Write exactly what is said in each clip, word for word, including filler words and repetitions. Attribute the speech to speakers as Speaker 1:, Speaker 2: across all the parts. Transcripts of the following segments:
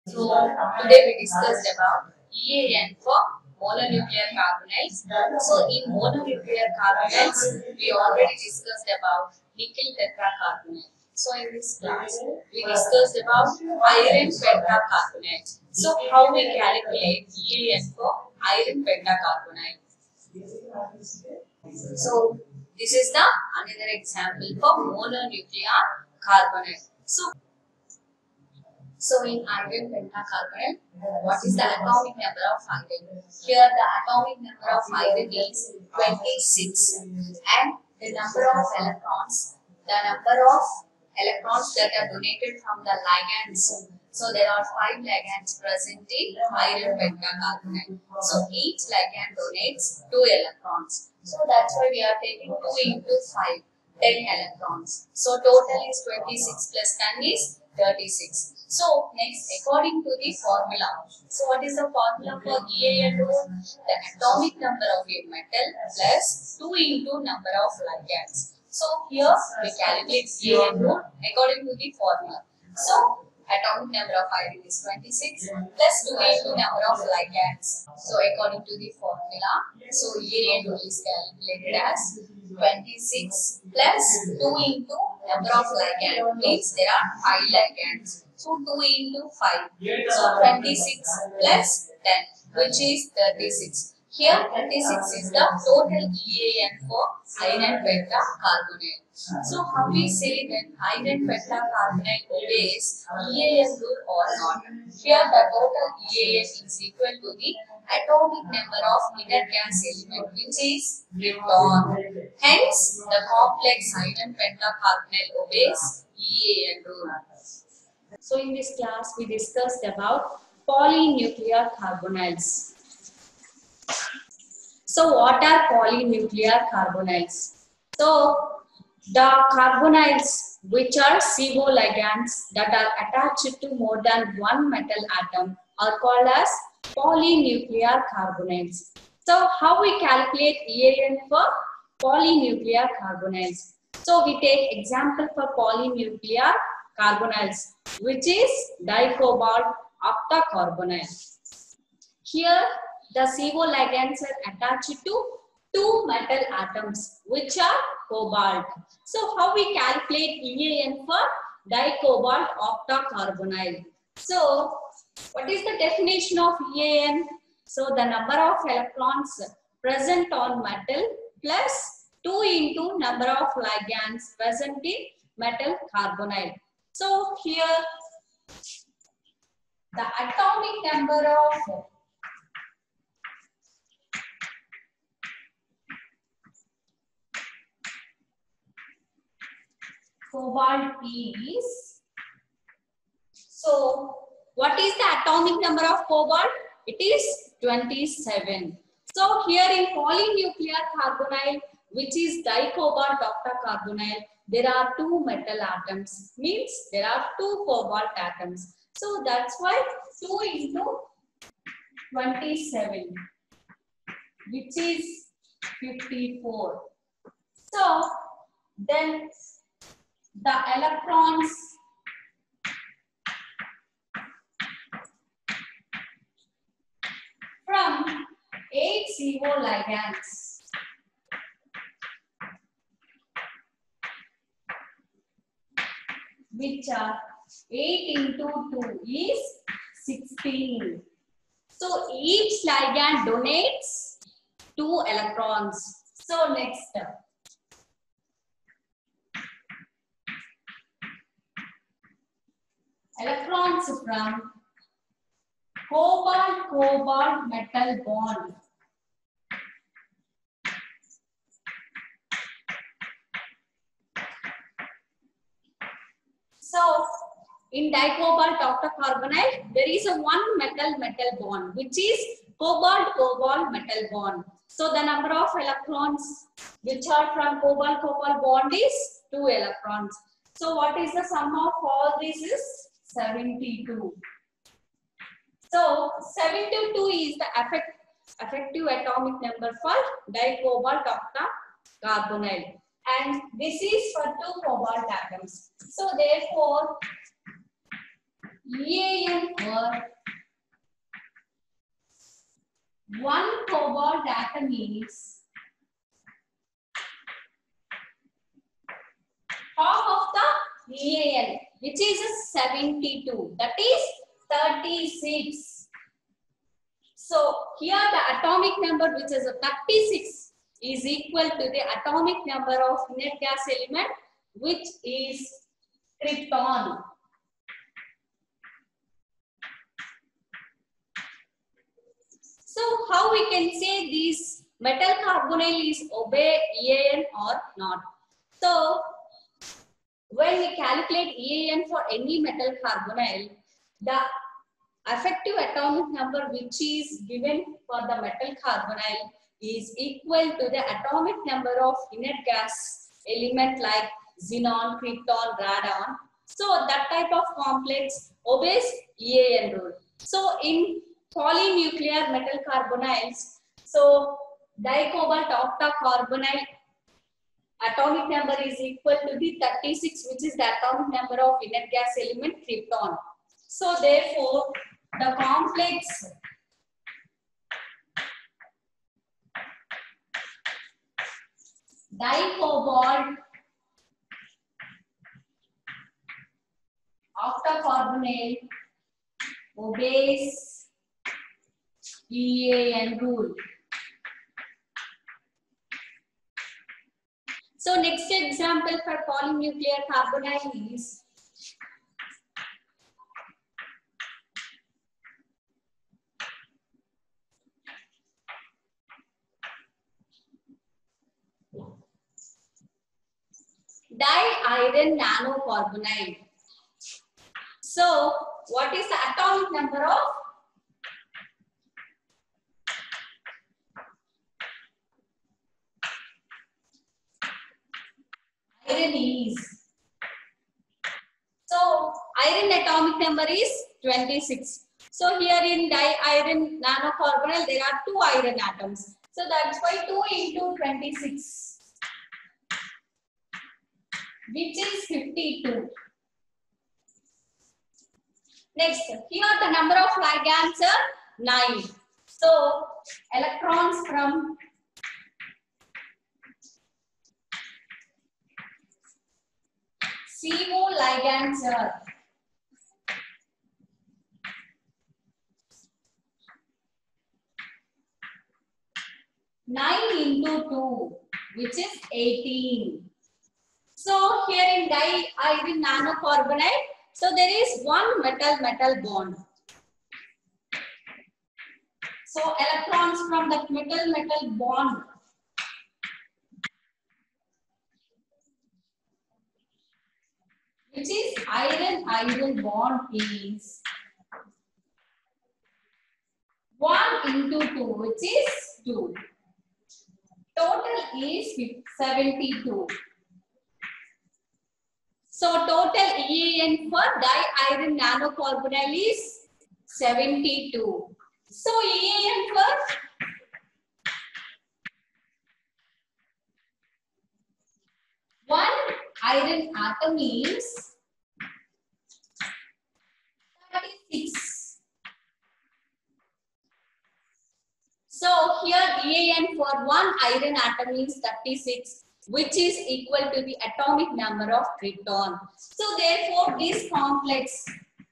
Speaker 1: So today we discussed about E A N for mononuclear carbonyls. So in mononuclear carbonyls, we already discussed about nickel tetracarbonate. So in this class, we discussed about iron pentacarbonate. So how we calculate E A N for iron pentacarbonate. So this is the another example for mononuclear carbonate. So So in iron pentacarbonate, what is the atomic number of iron? Here the atomic number of iron is twenty-six and the number of electrons, the number of electrons that are donated from the ligands. So there are five ligands present in iron pentacarbonate. So each ligand donates two electrons. So that's why we are taking two into five. ten electrons. So total is twenty-six plus ten is thirty-six. So next, according to the formula. So what is the formula for E A N rule? The atomic number of a metal plus two into number of ligands. So here we calculate E A N rule according to the formula. So atomic number of iron is twenty-six plus two into number of ligands. So according to the formula, so E A N rule is calculated as twenty-six plus two into number of ligands means there are five ligands. So two into five. So twenty-six plus ten which is thirty-six. Here thirty-six is the total E A N for iron pentacarbonate. So how we say that iron pentacarbonate obeys E A N rule or not? Here the total E A N is equal to the atomic number of inner gas element which is krypton. Hence the complex iron pentacarbonate obeys E A N rule. So in this class we discussed about polynuclear carbonyls. So what are polynuclear carbonyls? So the carbonyls which are C O ligands that are attached to more than one metal atom are called as polynuclear carbonyls. So how we calculate E A N for polynuclear carbonyls? So we take example for polynuclear carbonyls which is dicobalt octacarbonyl. Here the C O ligands are attached to two metal atoms which are cobalt. So how we calculate E A N for dicobalt octacarbonyl? So what is the definition of E A N? So the number of electrons present on metal plus two into number of ligands present in metal carbonyl. So here the atomic number of cobalt is, so what is the atomic number of cobalt? It is twenty-seven. So here in polynuclear carbonyl which is dicobalt octacarbonyl, there are two metal atoms, means there are two cobalt atoms. So that's why two into twenty-seven which is fifty-four. So then the electrons from eight C O ligands which are eight into two is sixteen. So each ligand donates two electrons. So next step. Electrons from cobalt cobalt metal bond so in dicobalt octacarbonyl there is a one metal metal bond which is cobalt cobalt metal bond. So the number of electrons which are from cobalt cobalt bond is two electrons. So what is the sum of all this is seventy-two. So seventy-two is the effect, effective atomic number for dicobalt octacarbonyl and this is for two cobalt atoms. So therefore E A N for one cobalt atom is half of the E A N, which is seventy-two. That is thirty-six. So here the atomic number, which is a thirty-six, is equal to the atomic number of inert gas element, which is krypton. So how we can say this metal carbonyl is obey E A N or not? So when we calculate E A N for any metal carbonyl, the effective atomic number which is given for the metal carbonyl is equal to the atomic number of inert gas element like xenon, krypton, radon. So that type of complex obeys E A N rule. So in polynuclear metal carbonyls, so dicobalt octacarbonyl atomic number is equal to the thirty-six, which is the atomic number of inert gas element krypton. So therefore, the complex dicobalt octacarbonyl obeys E A N rule. So next example for polynuclear carbonyl is di-iron nanocarbonyl. So what is the atomic number of iron is? So iron atomic number is twenty-six. So here in di-iron nanocarbonyl there are two iron atoms. So that's why two into twenty-six, which is fifty-two. Next, here the number of ligands are nine. So electrons from C O ligands are nine into two, which is eighteen. So here in di-iron nanocarbonate, so there is one metal-metal bond. So electrons from that metal-metal bond which is iron-iron bond is one into two, which is two. Total is seventy-two. So total E A N for di-iron nanocarbonyl is seventy-two. So E A N for one iron atom is thirty-six. So here E A N for one iron atom is thirty-six, which is equal to the atomic number of krypton. So therefore this complex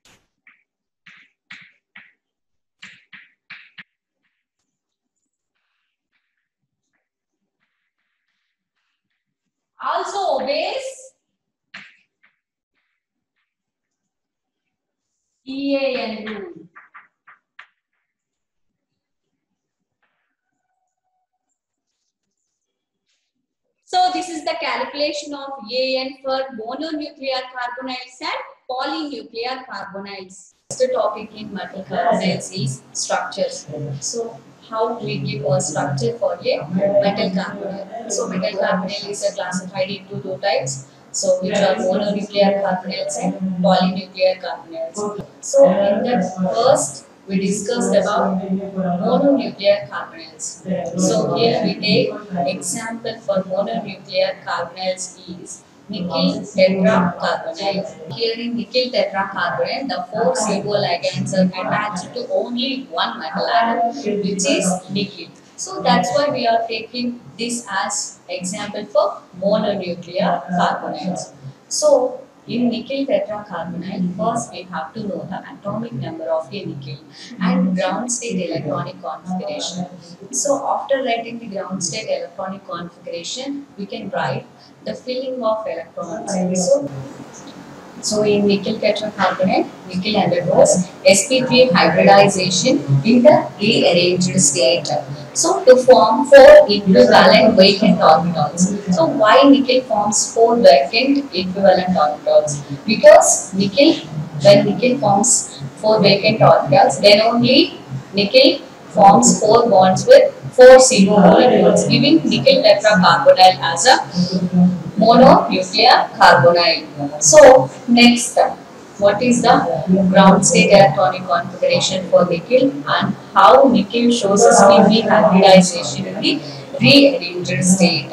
Speaker 1: also obeys E A N rule. So this is the calculation of E A N for mononuclear carbonyls and polynuclear carbonyls. The topic in metal carbonyls is structures. So how we give a structure for a metal carbonyl? So metal carbonyl is classified into two types. So which are mononuclear carbonyls and polynuclear carbonyls. So in the first we discussed about mononuclear carbonyls. So here we take example for mononuclear carbonyls is nickel tetracarbonyl. Here in nickel tetracarbonyl, the four C O ligands are attached to only one metal atom, which is nickel. So that's why we are taking this as example for mononuclear carbonyls. So in nickel tetracarbonyl, first we have to know the atomic number of a nickel and ground state electronic configuration. So after writing the ground state electronic configuration, we can write the filling of electrons. So so in nickel tetracarbonate, nickel undergoes S p three hybridization in the rearranged state. So to form four equivalent vacant orbitals. So why nickel forms four vacant equivalent orbitals? Because nickel, when nickel forms four vacant orbitals, then only nickel forms four bonds with four C O molecules, giving nickel tetracarbonyl as a mononuclear carbonyl. So next, what is the ground state electronic configuration for nickel and how nickel shows S p three hybridization in the rearranged state.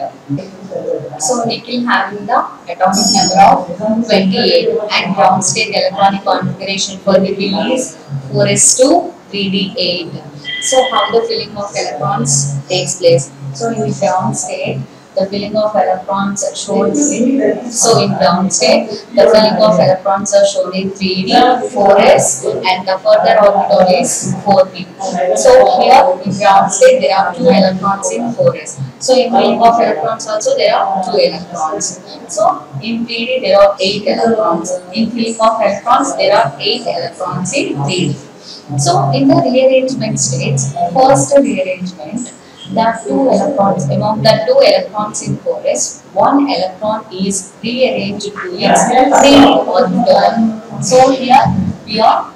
Speaker 1: So nickel having the atomic number of twenty-eight and ground state electronic configuration for nickel is four s two three d eight. So how the filling of electrons takes place? So in the ground state, the filling of electrons are shown in, so in ground state, the filling of electrons are shown in three d, four s and the further orbital is four p. So here in ground state there are two electrons in four s. So in filling of electrons also there are two electrons. So in three d there are eight electrons. In filling of electrons there are eight electrons in three d. So in the rearrangement states, first rearrangement, the two electrons, among the two electrons in four s, one electron is rearranged to its three d orbital. So here we are,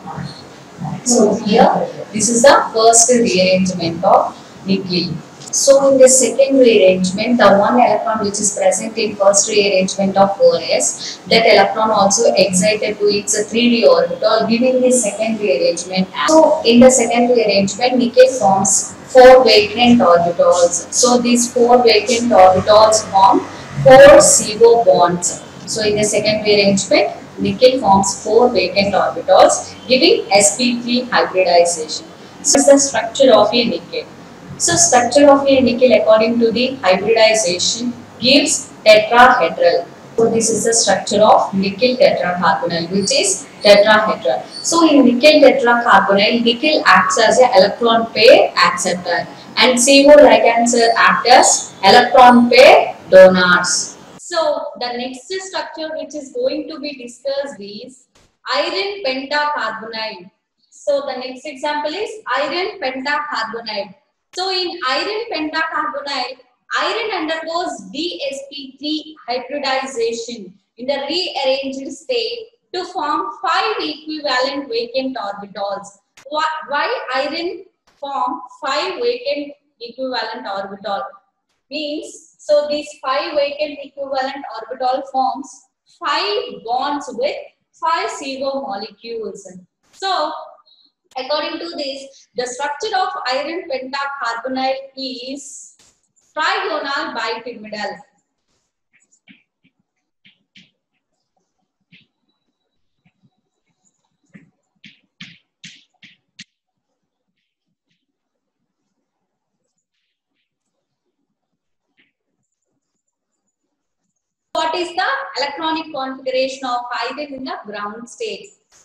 Speaker 1: so here this is the first rearrangement of nickel. So in the second rearrangement, the one electron which is present in first rearrangement of four s, that electron also excited to its three d orbital, giving the second rearrangement. So in the second rearrangement, nickel forms four vacant orbitals. So these four vacant orbitals form four C O bonds. So in the second rearrangement, nickel forms four vacant orbitals, giving S p three hybridization. So this is the structure of a nickel. So structure of a nickel according to the hybridization gives tetrahedral. So this is the structure of nickel tetracarbonyl, which is tetrahedral. So in nickel tetracarbonyl, nickel acts as an electron pair acceptor and C O ligands act as electron pair donors. So the next structure which is going to be discussed is iron pentacarbonyl. So the next example is iron pentacarbonyl. So in iron pentacarbonyl, iron undergoes d s p three hybridization in the rearranged state to form five equivalent vacant orbitals. Why iron form five vacant equivalent orbital? Means, so these five vacant equivalent orbital forms five bonds with five C O molecules. So according to this, the structure of iron pentacarbonyl is trigonal bipyramidal. What is the electronic configuration of iron in the ground state?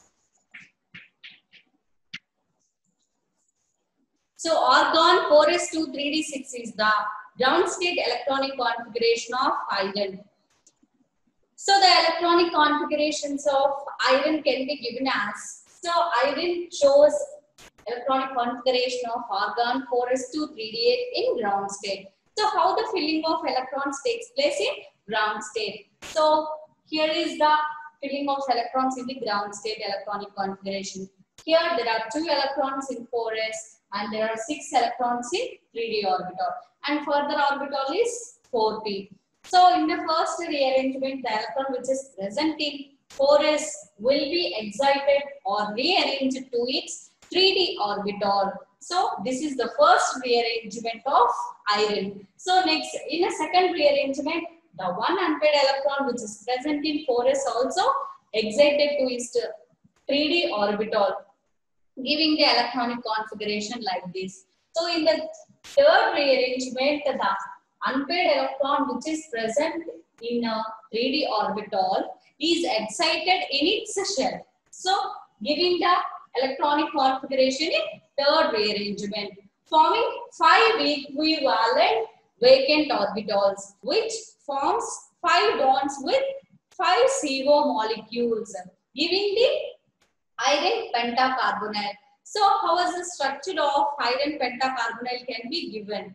Speaker 1: So argon four s two three d six is the ground state electronic configuration of iron. So the electronic configurations of iron can be given as, so iron shows electronic configuration of argon four s two three d eight in ground state. So how the filling of electrons takes place in ground state? So here is the filling of electrons in the ground state electronic configuration. Here there are two electrons in four s and there are six electrons in three d orbital and further orbital is four p. So in the first rearrangement, the electron which is present in four s will be excited or rearranged to its three d orbital. So this is the first rearrangement of iron. So next, in a second rearrangement, The one unpaired electron which is present in four s also excited to its three d orbital, giving the electronic configuration like this. So in the third rearrangement, the unpaired electron which is present in a three d orbital is excited in its shell. So giving the electronic configuration in third rearrangement, forming five equivalent vacant orbitals, which forms five bonds with five C O molecules, giving the iron pentacarbonyl. So how is the structure of iron pentacarbonyl can be given?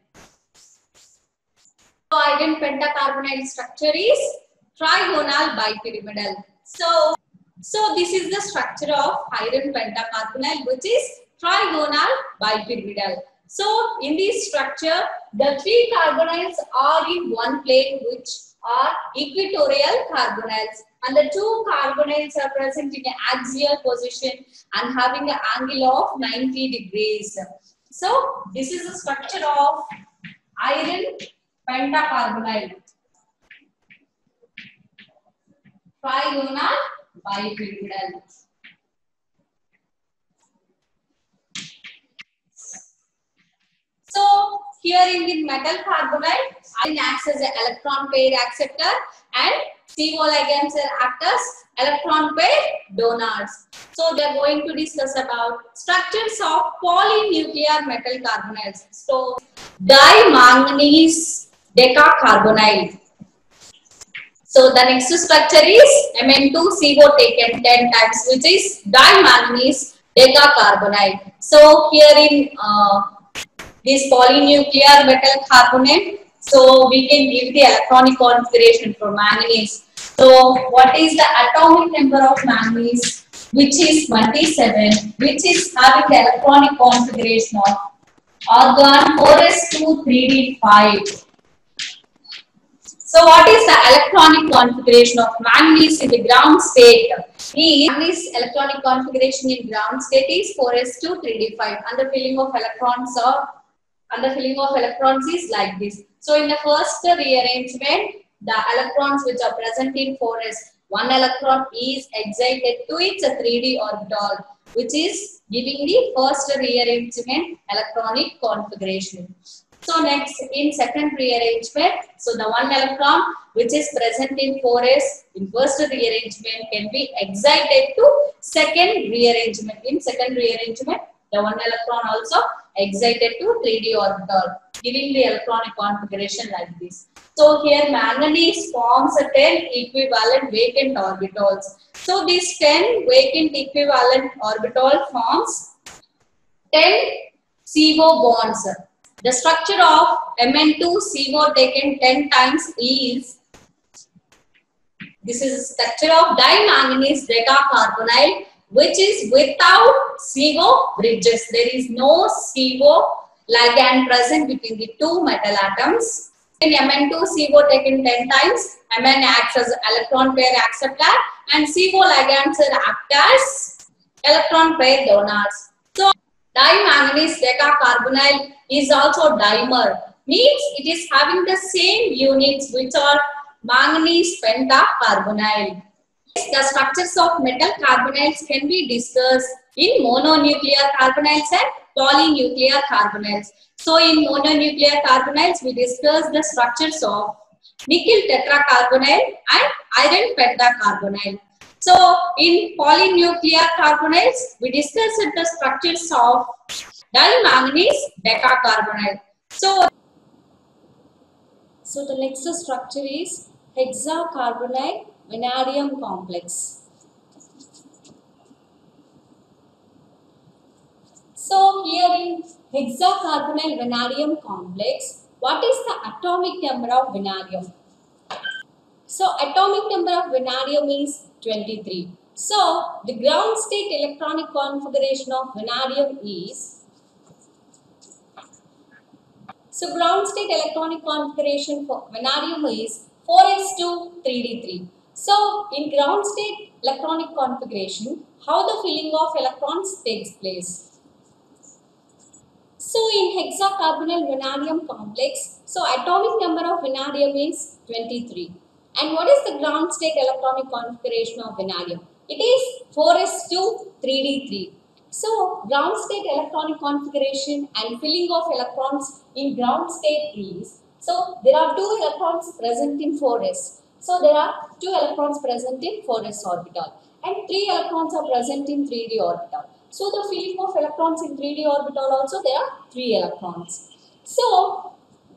Speaker 1: So iron pentacarbonyl structure is trigonal bipyramidal. So, so this is the structure of iron pentacarbonyl, which is trigonal bipyramidal. So in this structure, the three carbonyls are in one plane, which are equatorial carbonyls, and the two carbonyls are present in an axial position and having an angle of ninety degrees. So this is the structure of iron pentacarbonyl, trigonal bipyramidal. So here in the metal carbonyl, iron acts as an electron pair acceptor and C O ligands act as electron pair donors. So they are going to discuss about structures of polynuclear metal carbonyls. So dimanganese decacarbonyl. So the next structure is M n two C O taken ten times, which is dimanganese decacarbonyl. So here in uh, this polynuclear metal carbonate, so we can give the electronic configuration for manganese. So what is the atomic number of manganese? Which is twenty-seven, which is having the electronic configuration of argon four s two three d five. So what is the electronic configuration of manganese in the ground state? Is manganese electronic configuration in ground state is four s two three d five, and the filling of electrons are and the filling of electrons is like this. So in the first rearrangement, the electrons which are present in four s, one electron is excited to its three d orbital, which is giving the first rearrangement electronic configuration. So next in second rearrangement, so the one electron which is present in four s in first rearrangement can be excited to second rearrangement. In second rearrangement, the one electron also excited to three d orbital, giving the electronic configuration like this. So here manganese forms a ten equivalent vacant orbitals. So these ten vacant equivalent orbital forms ten C O bonds. The structure of M n two C O taken ten times is, this is the structure of dimanganese decacarbonyl, which is without C O bridges. There is no C O ligand present between the two metal atoms. In M n two C O taken ten times, M n acts as electron pair acceptor and C O ligands act as electron pair donors. So dimanganese decacarbonyl is also dimer, means it is having the same units which are manganese pentacarbonyl. The structures of metal carbonyls can be discussed in mononuclear carbonyls and polynuclear carbonyls. So in mononuclear carbonyls, we discuss the structures of nickel tetracarbonyl and iron pentacarbonyl. So in polynuclear carbonyls, we discuss the structures of dimanganese decacarbonyl. So, so the next structure is hexacarbonyl vanadium complex. So here in hexacarbonyl vanadium complex, what is the atomic number of vanadium? So atomic number of vanadium is twenty-three. So the ground state electronic configuration of vanadium is, so ground state electronic configuration for vanadium is four s two three d three. So in ground state electronic configuration, how the filling of electrons takes place? So in hexacarbonyl vanadium complex, so atomic number of vanadium is twenty-three. And what is the ground state electronic configuration of vanadium? It is four s two three d three. So ground state electronic configuration and filling of electrons in ground state is, so there are two electrons present in four s. So there are two electrons present in four s orbital and three electrons are present in three d orbital. So the filling of electrons in three d orbital also there are three electrons. So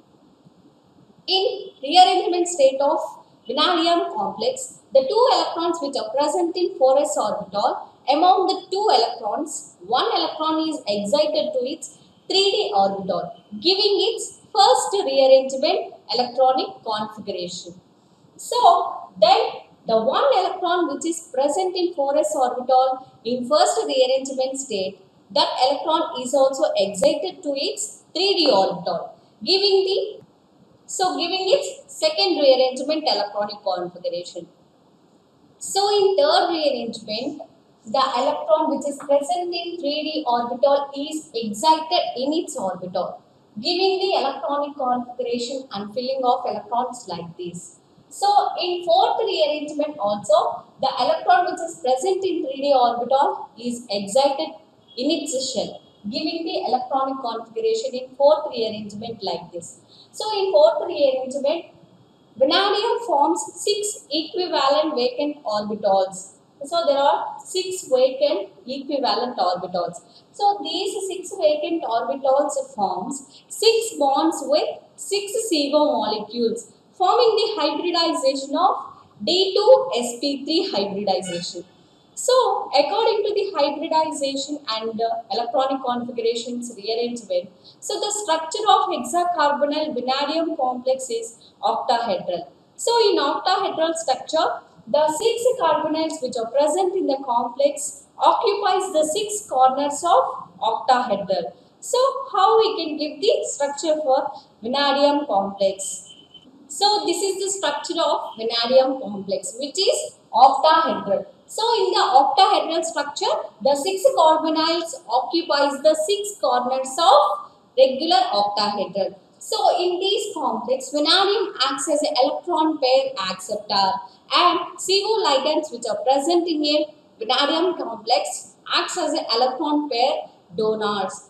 Speaker 1: in rearrangement state of vanadium complex, the two electrons which are present in four s orbital, among the two electrons, one electron is excited to its three d orbital, giving its first rearrangement electronic configuration. So then the one electron which is present in four s orbital in first rearrangement state, that electron is also excited to its three d orbital, giving the so giving its second rearrangement electronic configuration. So in third rearrangement, the electron which is present in three d orbital is excited in its orbital, giving the electronic configuration and filling of electrons like this. So in fourth rearrangement also, the electron which is present in three d orbital is excited in its shell, giving the electronic configuration in fourth rearrangement like this. So in fourth rearrangement, vanadium forms six equivalent vacant orbitals. So there are six vacant equivalent orbitals. So these six vacant orbitals forms six bonds with six C O molecules, forming the hybridization of D two S P three hybridization. So according to the hybridization and uh, electronic configurations rearrangement, so the structure of hexacarbonyl vanadium complex is octahedral. So in octahedral structure, the six carbonyls which are present in the complex occupies the six corners of octahedral. So how we can give the structure for vanadium complex? So this is the structure of vanadium complex, which is octahedral. So in the octahedral structure, the six carbonyls occupies the six corners of regular octahedral. So in this complex, vanadium acts as an electron pair acceptor and C O ligands which are present in a vanadium complex acts as an electron pair donors.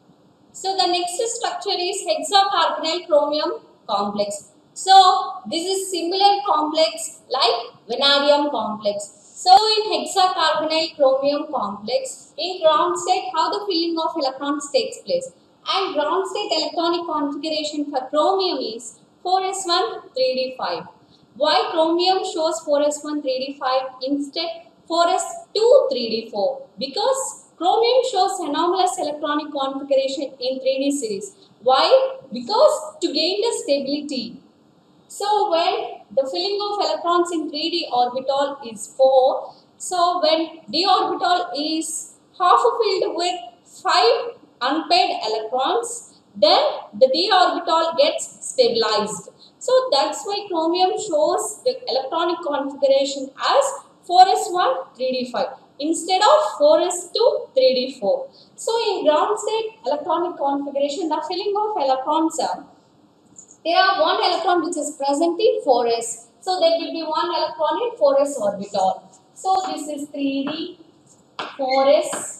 Speaker 1: So the next structure is hexacarbonyl chromium complex. So this is similar complex like vanadium complex. So in hexacarbonyl chromium complex, in ground state, how the filling of electrons takes place. And ground state electronic configuration for chromium is four s one three d five. Why chromium shows four s one three d five instead four s two three d four? Because chromium shows anomalous electronic configuration in three d series. Why? Because to gain the stability. So when the filling of electrons in three d orbital is four, so when d orbital is half filled with five unpaired electrons, then the d orbital gets stabilized. So that's why chromium shows the electronic configuration as four s one three d five instead of four s two three d four. So in ground state electronic configuration, the filling of electrons are, there are one electron which is present in four s. So there will be one electron in four s orbital. So this is three d, four s.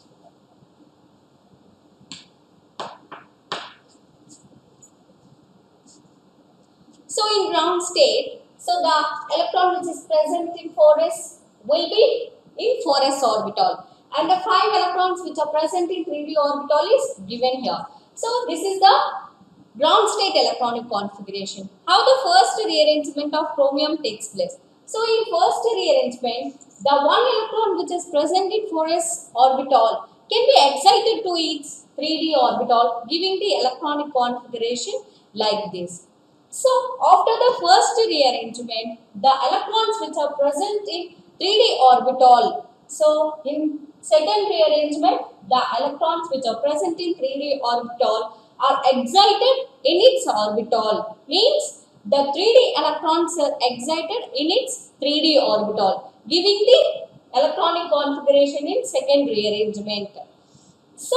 Speaker 1: So in ground state, so the electron which is present in four s will be in four s orbital. And the five electrons which are present in three d orbital is given here. So this is the ground state electronic configuration. How the first rearrangement of chromium takes place. So in first rearrangement, the one electron which is present in four s orbital can be excited to its three d orbital, giving the electronic configuration like this. So after the first rearrangement, the electrons which are present in three d orbital. So in second rearrangement, the electrons which are present in three d orbital are excited in its orbital. Means the three d electrons are excited in its three d orbital, giving the electronic configuration in second rearrangement. So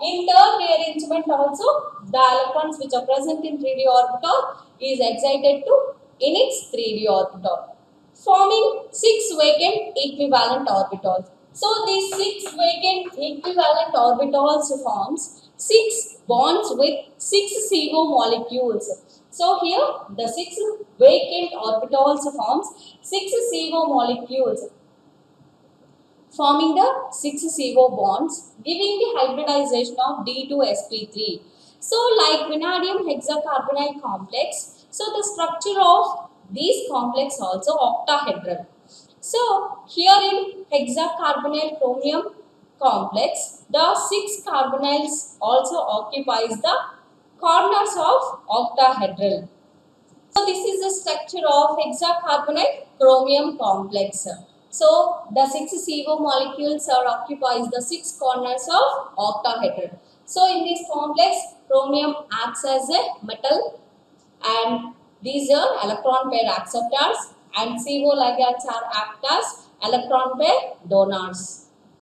Speaker 1: in third rearrangement also, the electrons which are present in three d orbital is excited to in its three d orbital, forming six vacant equivalent orbitals. So these six vacant equivalent orbitals forms six bonds with six C O molecules. So here the six vacant orbitals forms six C O molecules, forming the six C O bonds, giving the hybridization of D two S P three. So like vanadium hexacarbonyl complex, so the structure of these complex also octahedral. So here in hexacarbonyl chromium complex, the six carbonyls also occupies the corners of octahedral. So this is the structure of hexacarbonyl chromium complex. So the six C O molecules are occupies the six corners of octahedral. So in this complex, chromium acts as a metal, and these are electron pair acceptors, and C O ligands are act as electron pair donors.